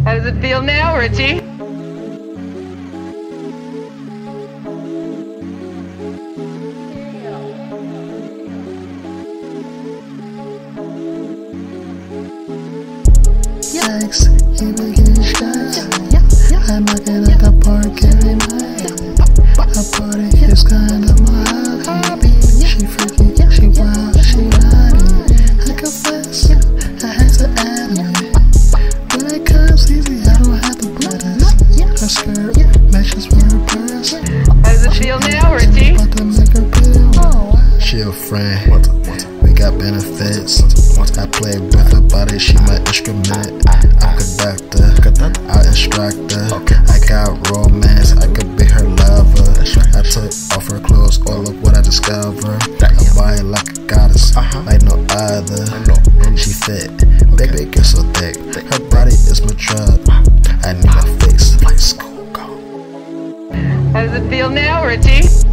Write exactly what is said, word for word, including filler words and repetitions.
How does it feel now, Richie? Yikes, he be getting shots. I'm knocking at the park every night. I party, it's kinda my hobby. She freaky, she wild, she naughty. I confess, I had to admit, when it comes easy, I don't have to put this. Her skirt matches with her purse. How does it feel now, Richie? About to make her bill. She a friend, we got benefits. I play with her body, she my instrument. I'm conductor, I'm instructor. I got romance, I could be her lover. I took off her clothes, all of what I discovered. I buy it like a goddess, like no other. She fit, baby get so thick. Her body is my drug, I need a fix. How does it feel now, Richie?